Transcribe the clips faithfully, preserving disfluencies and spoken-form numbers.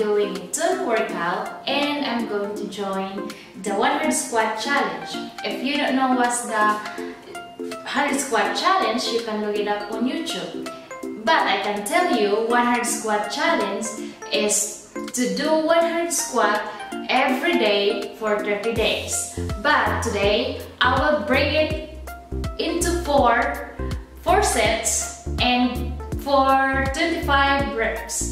doing a tone workout and I'm going to join the one hundred squat challenge. If you don't know what's the one hundred squat challenge, you can look it up on YouTube. But I can tell you, one hundred squat challenge is to do one hundred squat every day for thirty days. But today, I will break it into four, four sets and for twenty-five reps.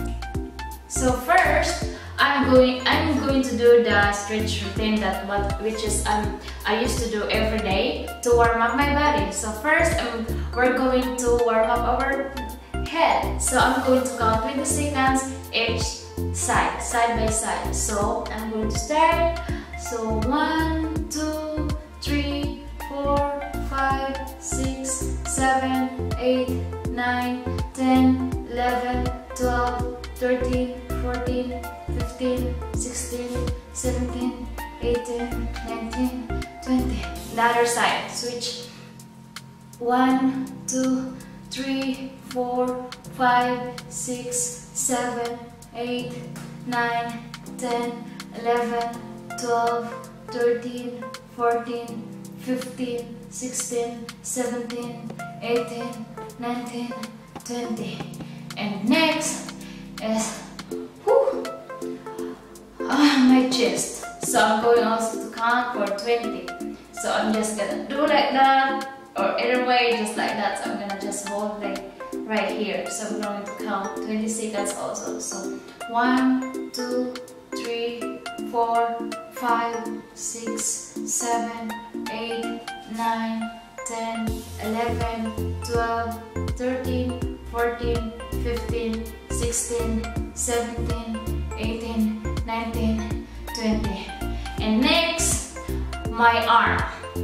So first, I'm going I'm going to do the stretch routine that what which is um I used to do every day to warm up my body. So first, um, we're going to warm up our head. So I'm going to count twenty seconds each side, side by side. So I'm going to start. So one, two, three, four, five, six, seven, eight, nine, ten, eleven, twelve, thirteen, fourteen, fifteen, sixteen, seventeen, eighteen, nineteen, twenty. The other side. Switch. one, two, three, four, five, six, seven, eight, nine, ten, eleven, twelve, thirteen, fourteen, fifteen, sixteen, seventeen, eighteen, nineteen, twenty. And next is whew, ah, my chest. So I'm going also to count for twenty. So I'm just gonna do like that, or either way, just like that. So I'm gonna just hold like right here. So I'm going to count twenty seconds also. So one, two, three, four, five, six, seven, eight, nine, ten, eleven, twelve, thirteen, fourteen, fifteen, sixteen, seventeen, eighteen, nineteen, twenty. And next, my arm.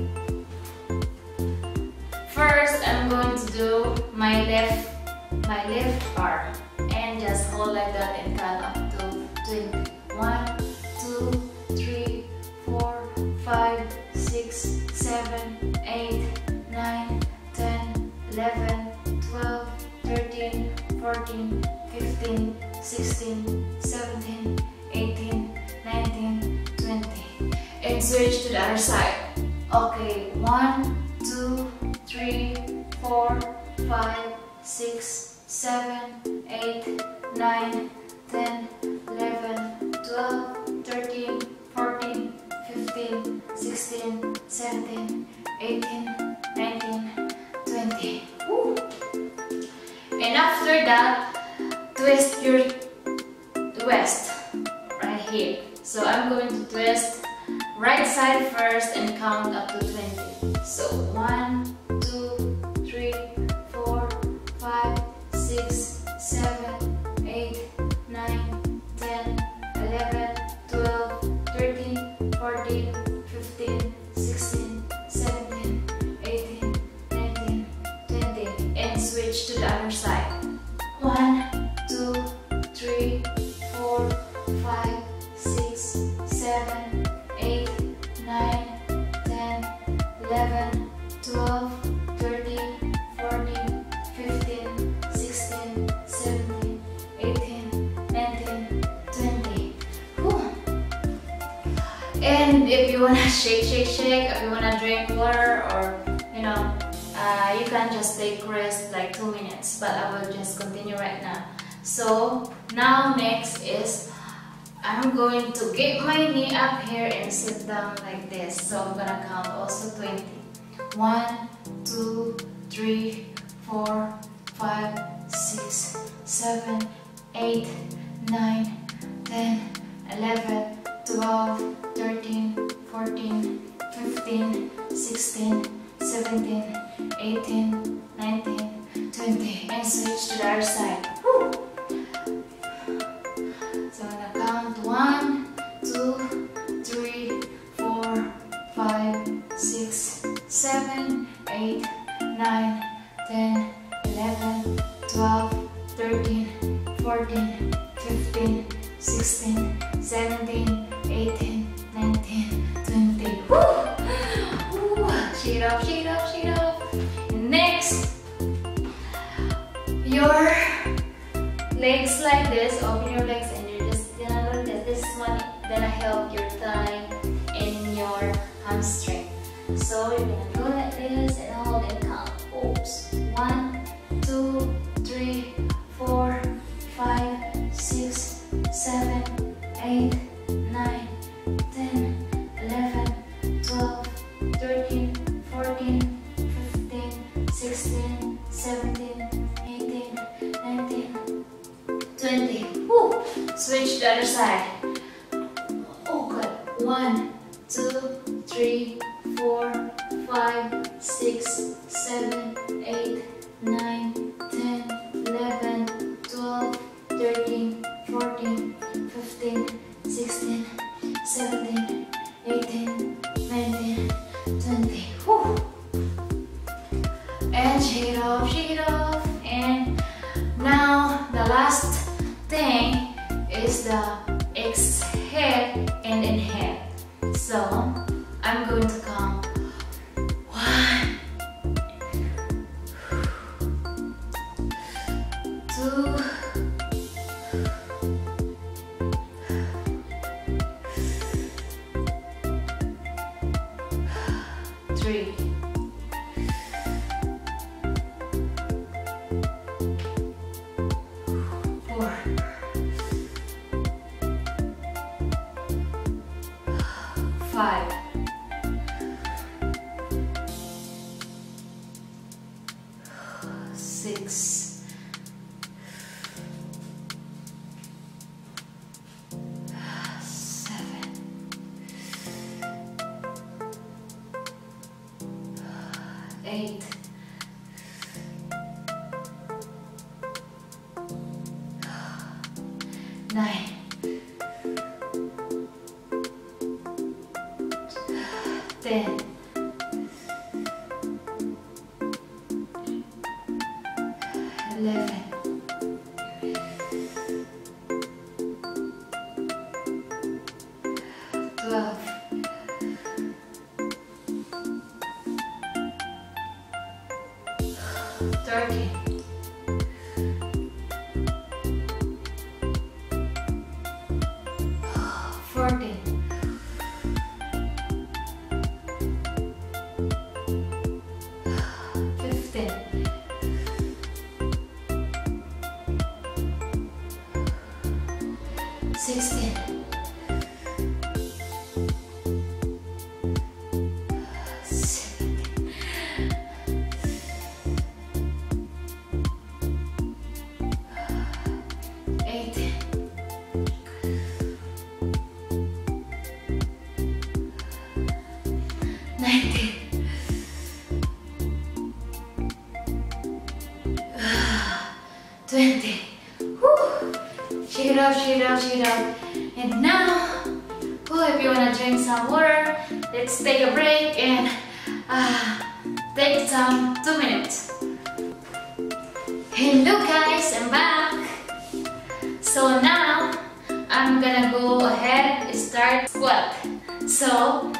First, I'm going to do my left, my left arm, and just hold like that and count up to twenty. One, two, three, four, five, six, seven, eight, nine, ten, eleven, twelve, thirteen, fourteen, fifteen, sixteen, seventeen, eighteen, nineteen, twenty. And switch to the other side. Okay, one, two, three, four, five, six, seven, eight, nine, ten, eleven, twelve, thirteen, fourteen, fifteen, sixteen, seventeen, eighteen, nineteen, twenty. Woo. And after that, twist your waist right here. So I'm going to twist right side first and count up to twenty. So one, two, three, four, five, six, seven, eight, nine, ten, eleven, twelve, thirteen, fourteen, fifteen, sixteen, seventeen, eighteen, nineteen, twenty. And switch to the other side. one, two, three, four, five, six, seven, eight, nine, ten, eleven, twelve, thirteen, fourteen, fifteen, sixteen, seventeen, eighteen, nineteen, twenty. Whew. And if you wanna shake, shake, shake, if you wanna drink water, or you know, uh, you can just take rest like two minutes. But I will just continue right now. So now next is I'm going to get my knee up here and sit down like this. So I'm gonna count also twenty. one, two, three, four, five, six, seven, eight, nine, ten, eleven, twelve, thirteen, fourteen, fifteen, sixteen, seventeen, eighteen, nineteen, twenty. And switch to the other side. Woo. So I'm gonna count one, two, three, four, five, six, seven, eight, nine, ten, eleven, twelve, thirteen, fourteen, fifteen, sixteen, seventeen, eighteen, nineteen, twenty. Woo! Woo! Shake it up, shake it up, shake it up. And next, your legs like this, open your legs and you just seven, eight, nine, ten, eleven, twelve, thirteen, fourteen, fifteen, sixteen, seventeen, eighteen, nineteen, twenty. Woo! Switch the other side. Oh good. One, two, three, four, five, six, seven, eight, nine, ten, eleven, twelve, thirteen, fourteen, fifteen, sixteen, seventeen, eighteen, nineteen, twenty. Whew. And shake it off, shake it off. And now the last thing is the exhale and inhale. So I'm going to count one, two, three, four, five, six, seven, eight, nine, ten, eleven, twelve, thirteen, fourteen, fifteen, sixteen, seventeen, eighteen, nineteen, twenty. Whew. Shake it off, shake it off, shake it off. And now, oh, if you wanna drink some water, let's take a break and uh, take some two minutes. Hello guys, I'm back. So now I'm gonna go ahead and start squat. So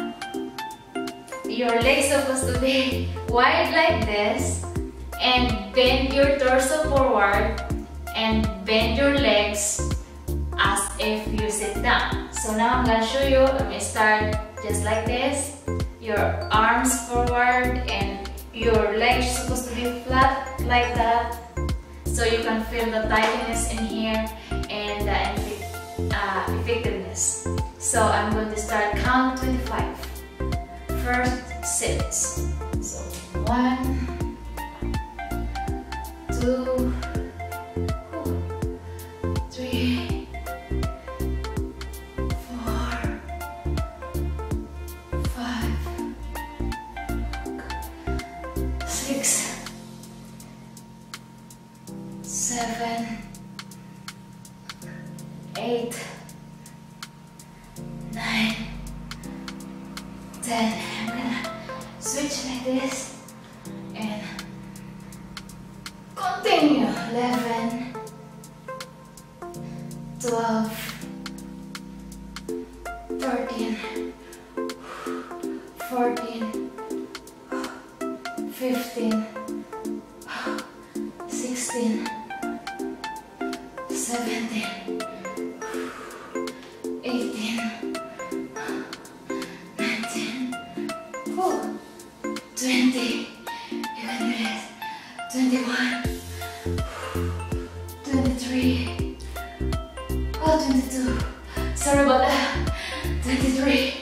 your legs are supposed to be wide like this, and bend your torso forward and bend your legs as if you sit down. So now I'm gonna show you. I'm gonna start just like this. Your arms forward and your legs are supposed to be flat like that, so you can feel the tightness in here and the uh, effectiveness. So I'm going to start count twenty-five. First sits. So one, two, three, four, five, six, seven, eight, nine, ten. I'm gonna switch like this and continue. eleven, twelve, thirteen, fourteen, fifteen, sixteen, seventeen, eighteen, nineteen, twenty. You can do it. twenty-one, twenty-three, Oh, twenty-two. Sorry about that. twenty-three.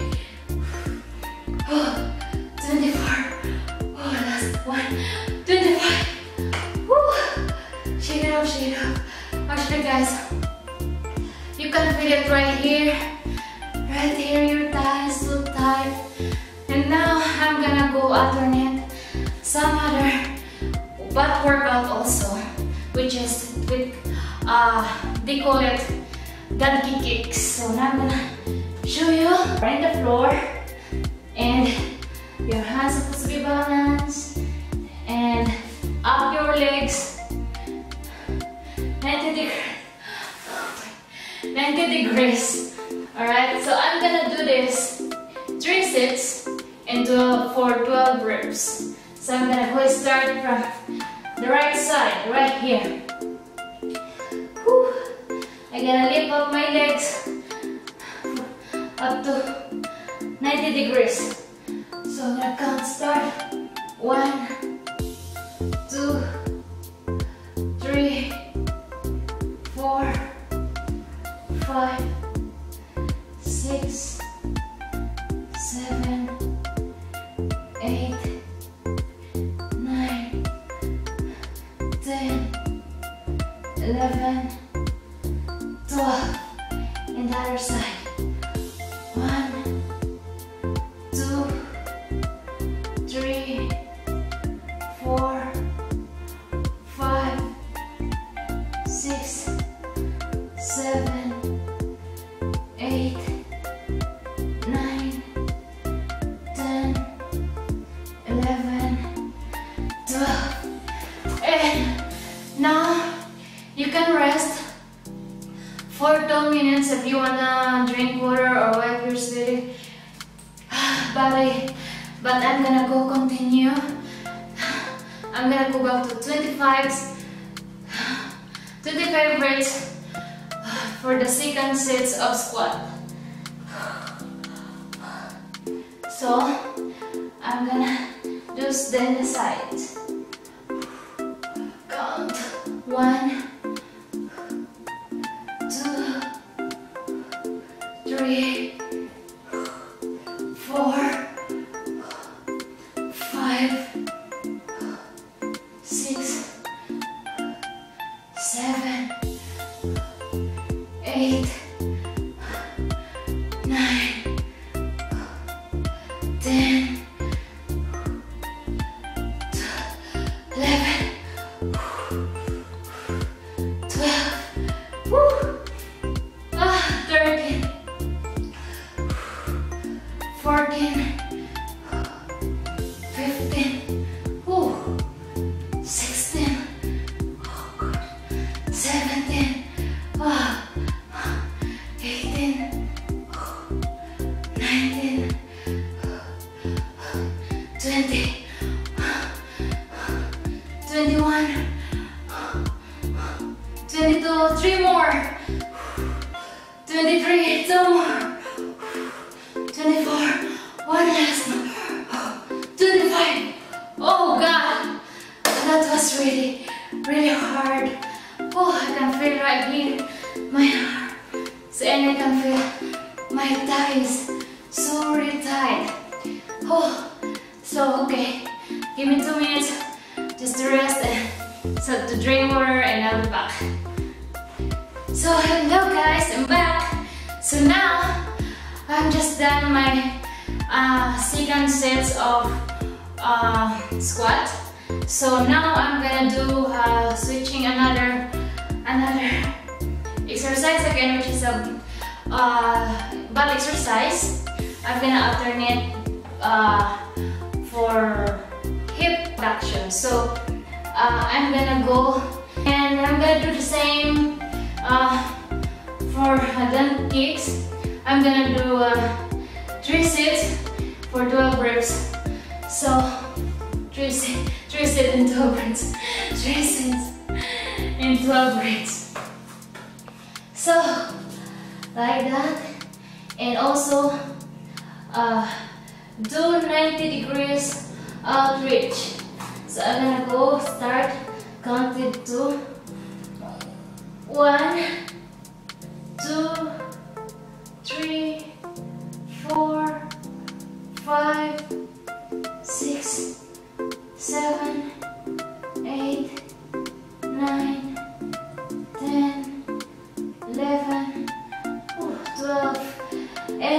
Oh, twenty-four. Oh, last one. twenty-five. Woo. Shake it up, shake it up. Actually, guys, you can feel it right here. Right here, your thigh is so tight. And now I'm gonna go alternate some other butt workout also, which is with uh they call it donkey kicks. So now I'm gonna show you right on the floor, and your hands are supposed to be balanced, and up your legs ninety degrees. ninety degrees. Alright, so I'm gonna do this three sets and twelve for twelve reps. So I'm gonna go start from the right side, right here. Whew. I'm gonna lift up my legs up to ninety degrees. So I'm gonna count start. One, two, three, four, five, six, seven, eight, nine, ten, eleven, twelve. And the other side. One, two, three, four, five, six, seven, eight, nine, ten, eleven, twelve. And now you can rest for two minutes if you wanna drink water or wipe your sweaty body. But I'm gonna go continue. I'm gonna go back to twenty-five, twenty-five reps for the second sets of squat. So I'm gonna do stand aside. Count. One, two, three, four, five, six, seven, eight, nine, ten, eleven, twelve, woo, ah, thirteen, fourteen, fifteen, woo, sixteen, oh God, seventeen, ah, eighteen, nineteen, twenty, twenty-one, twenty-two, three more, twenty-three, two more, twenty-four, one last, twenty-five. Oh God, that was really, really hard. Oh, I can feel right here my arms, and I can feel my thighs so really tight. Oh, so okay, give me two minutes just to rest and so to drink water, and I'll be back. So hello guys, I'm back. So now I'm just done my uh, second sets of uh, squat. So now I'm gonna do uh, switching another another exercise again, which is a uh, butt exercise. I'm gonna alternate uh, for hip abduction. So uh, I'm gonna go and I'm gonna do the same uh, for donkey kicks. I'm gonna do uh, three sets for twelve reps. So three sets, three sets and twelve reps, three sets and twelve reps. So like that, and also uh, do ninety degrees outreach. So I'm gonna go start counted to one, two,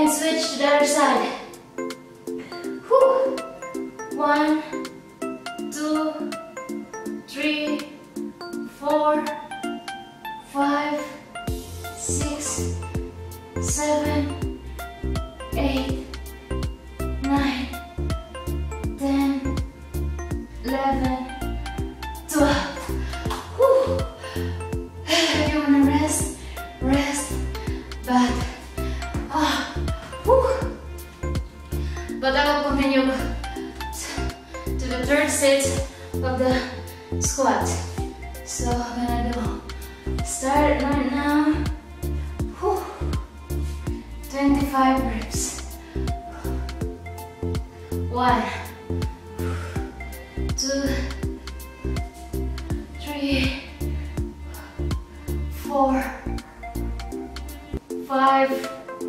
and switch to the other side. Whew. One, two, three, four, five, six, seven, eight, nine, ten, eleven, twelve. Whew. If you wanna rest, rest, but ah, whew. But I will continue to the third set of the squat. So I'm gonna do start right now. Whew. twenty-five reps. One, two, three, four, five,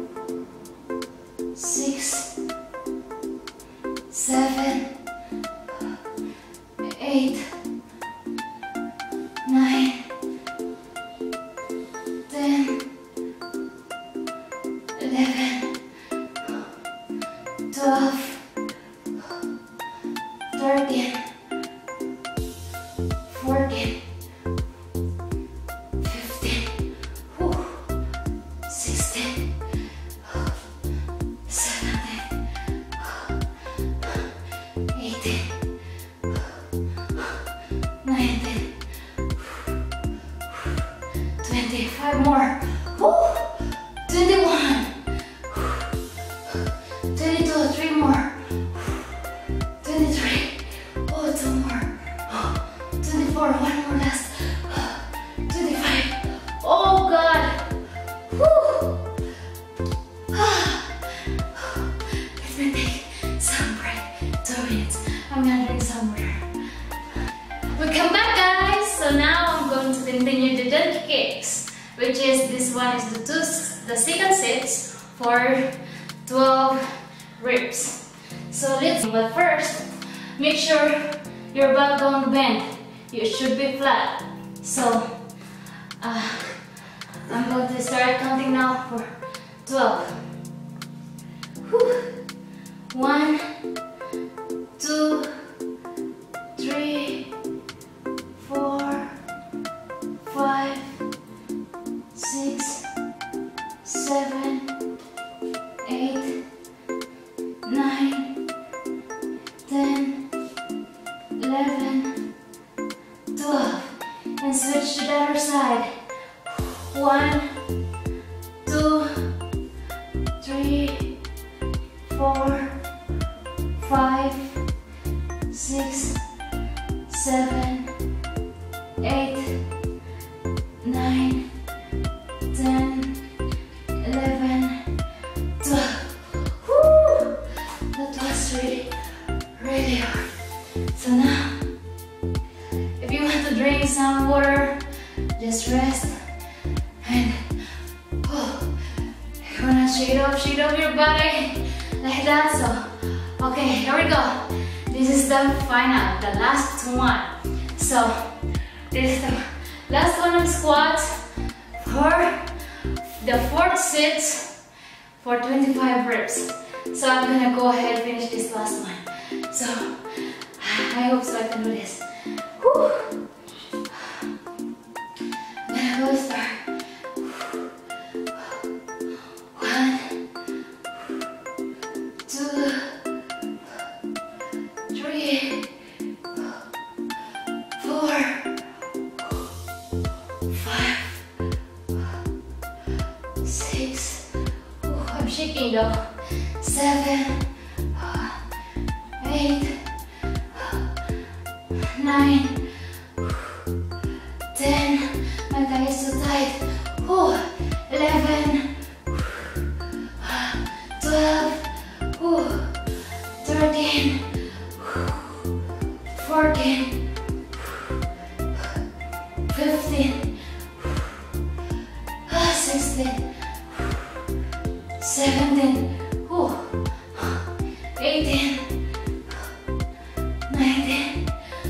six, seven, eight, nine, ten, eleven, twelve, thirteen, fourteen, fifteen, whew, sixteen, seventeen, eighteen, nineteen, twenty, five more, whew, twenty-one, twenty-two, three more, twenty-three, oh, two more, twenty-four, one more last, twenty-five, oh God, whew. Let me take some break, two minutes, I'm gonna drink some water. Welcome back guys, so now I'm going to continue the donkey kicks, which is, this one is the, two, the second set for twelve reps. So let's, but first, make sure your back don't bend. You should be flat. So uh, I'm going to start counting now for twelve. Whew. One, two, three, four, five, six, seven, eight, nine, ten, eleven, twelve, and switch to the other side. One, two, three, four, five, six, seven, eight, nine, ten, eleven, twelve. Woo! That was really, really hard. So now, if you want to drink some water, just rest and oh, you wanna shake off, shake off your body like that. So, okay, here we go. This is the final, the last one. So, this is the last one on squats for the fourth set for twenty-five reps. So I'm gonna go ahead and finish this last one. So I hope so I can do this. Whew. I'm gonna go start. One, two, three, four, five, six, oh, I'm shaking though, seven, eight, nine, ten, my thigh is so tight, oh, eleven, twelve, oh, thirteen, fourteen, fifteen, sixteen, seventeen, eighteen, nineteen,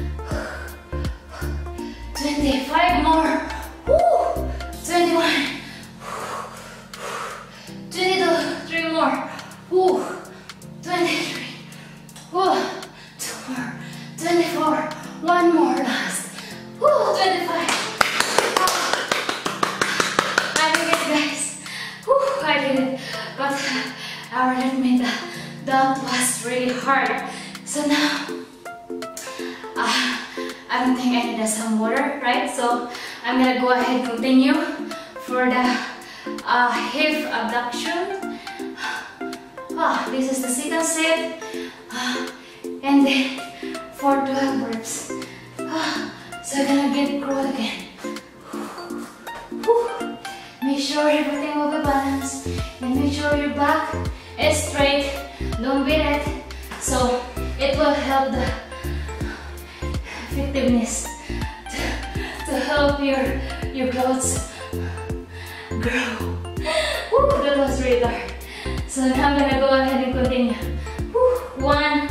twenty, five more, twenty-one, twenty-two, three more, did it, but I will admit that that was really hard. So now, uh, I don't think I need some water, right? So I'm gonna go ahead and continue for the uh, hip abduction. Ah, this is the second set, uh, and then for twelve reps. Ah, so I'm gonna get crawl again. Whew. Make sure everything will be balanced, and make sure your back is straight. Don't beat it, so it will help the effectiveness to, to help your your clothes grow. Woo, that was really hard. So now I'm gonna go ahead and continue. Woo, one,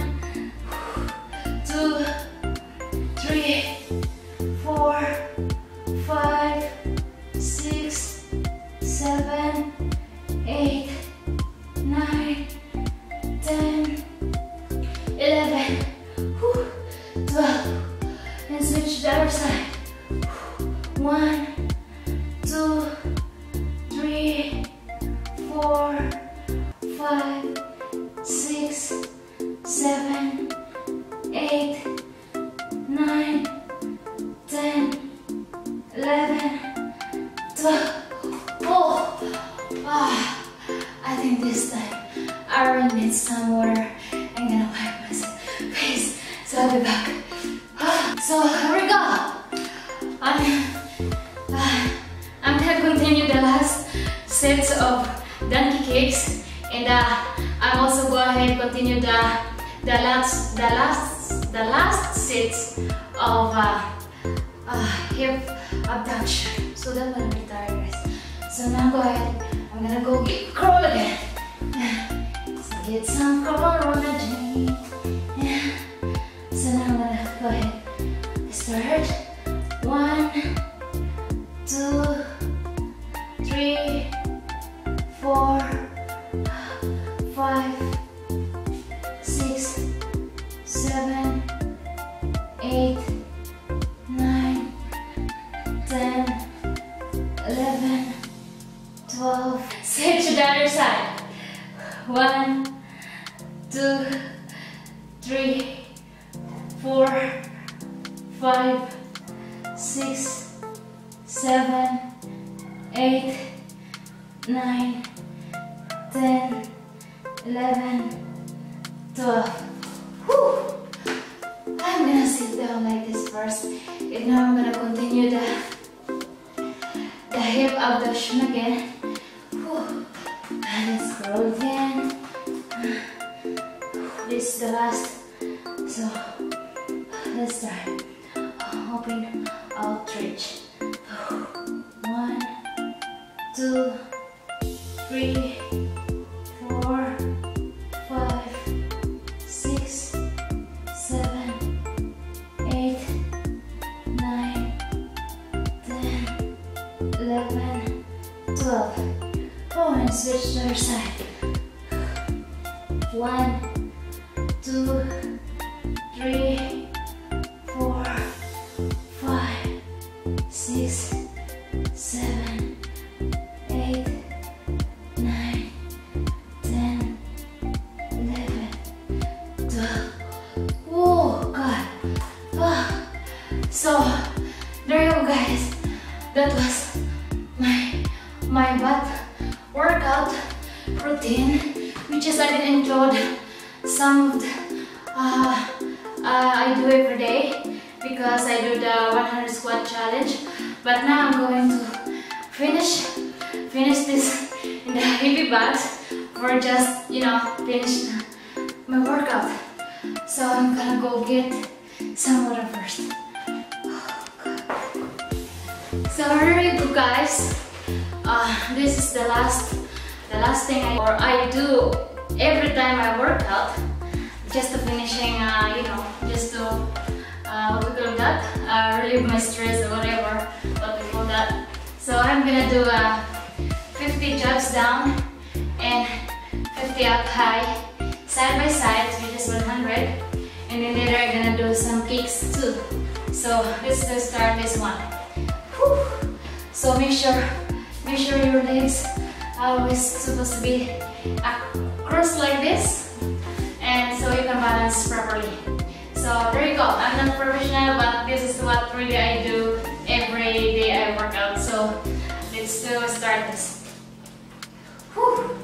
two, three, four, five, six, seven, eight, nine, ten, eleven, whew, twelve, and switch the other side. One, two, three, four, five, six, seven, eight, nine, ten, eleven, twelve. Oh, ah, I think this time I really need some water. I'm gonna wipe my face, so I'll be back. Ah, so here we go. I'm, uh, I'm gonna continue the last sets of donkey kicks, and uh, I'm also go ahead and continue the the last the last the last sets of uh, uh, hip abduction. So that will be tired, guys. So now go ahead. I'm gonna go get crawl again. So get some crawl on the journey. Yeah. So now I'm gonna go ahead. Start. One, two, three, four, five, six, seven, eight, nine, ten, eleven, twelve. Switch to the other side. One, two, three, four, five, six, seven, eight, nine, ten, eleven, twelve. Whew. I'm gonna sit down like this first, and now I'm gonna continue the the hip abduction again. Whew. And let's roll again. This is the last, so let's start. Open outreach. One, two, three, four, five, six, seven, eight, nine, ten, eleven, twelve. Oh, and switch to the other side. One, two, three, four, five, six, seven, eight, nine, ten, eleven, twelve. Oh God. Oh. So there you go, guys. That was my my butt workout routine, which is I did enjoy some of the uh, uh, I do every day because I do the one hundred squat challenge. But now I'm going to finish finish this in the heavy bags for just, you know, finish my workout. So I'm gonna go get some water first. So here you go, guys. Uh, this is the last the last thing I, or I do every time I work out, just to finishing, uh, you know, just to uh, what we call that, uh, relieve my stress or whatever, what we call that. So I'm gonna do uh, fifty jumps down and fifty up high, side by side, which is one hundred, and then later I'm gonna do some kicks too. So let's just start this one. Whew. So make sure, make sure your legs always supposed to be across like this, and so you can balance properly. So there you go. I'm not professional, but this is what really I do every day I work out. So let's do start this. Whew.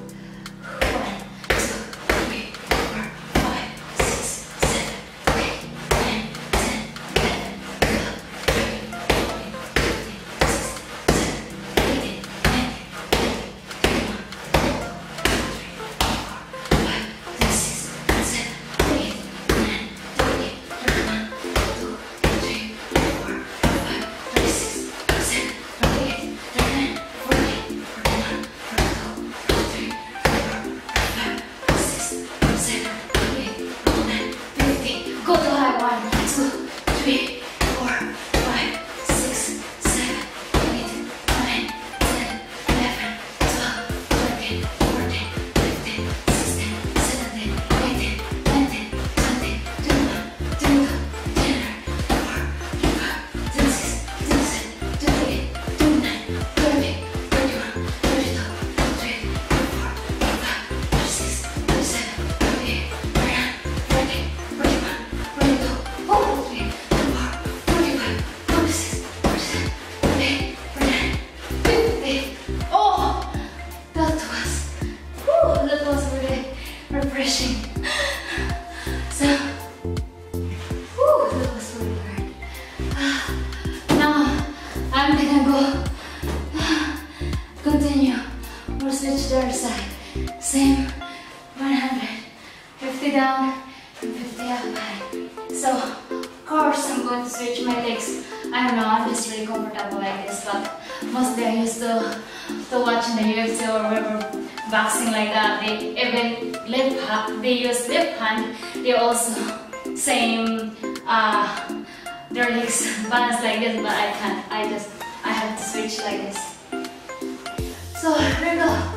Switch the other side. Same one hundred fifty down and fifty up high. So, of course, I'm going to switch my legs. I don't know, I'm just really comfortable like this, but mostly I used to, to watch in the U F C or whatever boxing like that. They even left hand, they use left hand. They also same uh, their legs balance like this, but I can't. I just I have to switch like this. So here we go.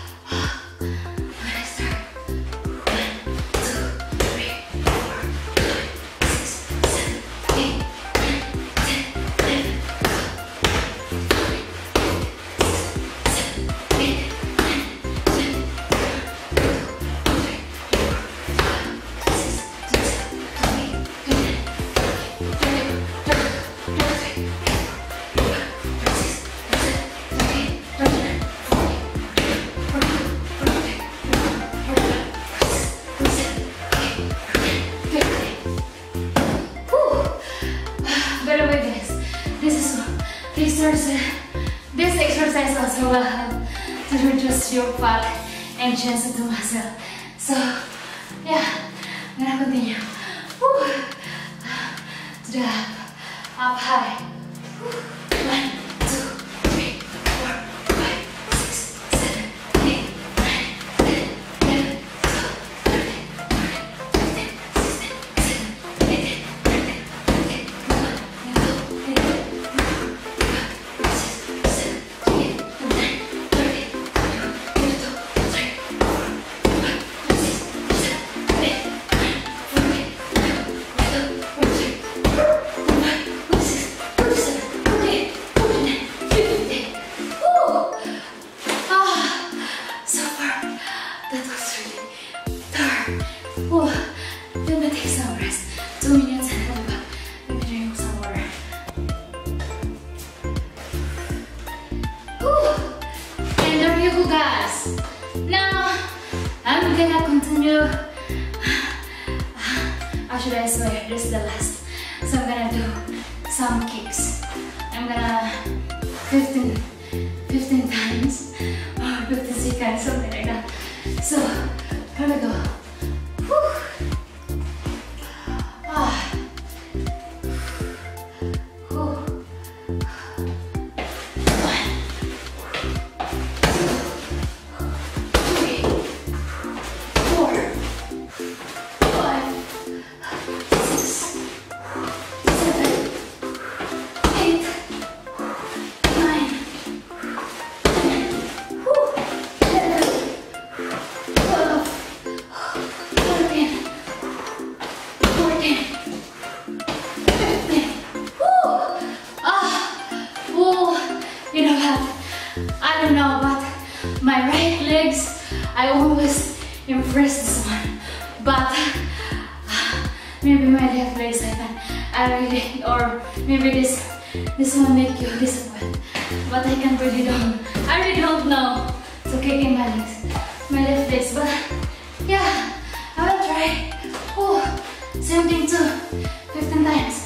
This exercise also will help to reduce your fat and chances to muscle. So, yeah, I'm gonna continue. Woo. To the up, up high. Woo. One, two, three, four, five, six, seven, eight, nine, ten, eleven, twelve, thirteen, fourteen, fifteen, sixteen, seventeen, eighteen, nineteen, twenty, twenty-one, guys. Now I'm gonna continue. Actually, I swear this is the last. So I'm gonna do some kicks. I'm gonna fifteen, fifteen times or fifteen seconds, something like that. So here we go. Whew. Ah. I always impress this one, but maybe my left leg seven. I really, or maybe this this one make you disappointed. But I can't really don't. I really don't know. So kicking my legs, my left legs. But yeah, I will try. Oh, same thing too. fifteen times.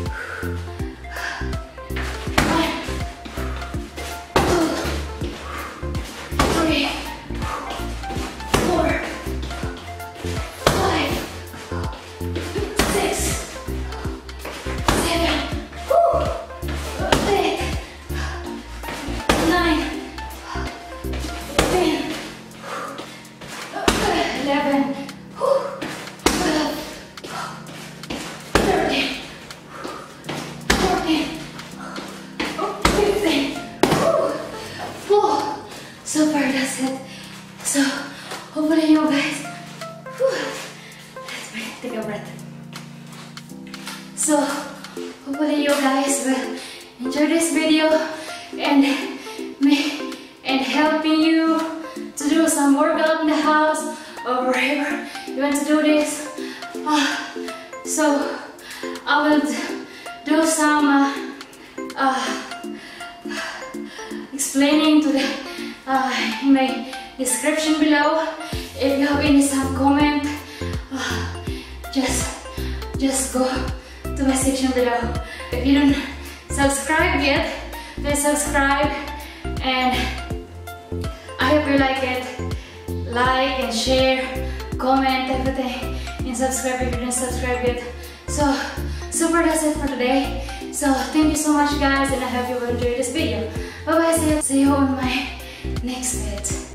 One, two, three, four, five, six, seven, eight, nine, ten, eleven, twelve, thirteen, fourteen, fifteen. Whew. So far, that's it. So hopefully you guys, whew, let me take a breath. So hopefully you guys will enjoy this video and me and helping you to do some workout in the house or wherever you want to do this. Uh, so I will do some uh, uh, explaining to the uh, in my description below. If you have any some comment, uh, just just go to my section below. If you don't subscribe yet, please subscribe, and I hope you like it. Like and share, comment, everything, and subscribe if you didn't subscribe yet. So super, that's it for today. So thank you so much guys, and I hope you will enjoy this video. Bye bye, see you, see you on my next bit.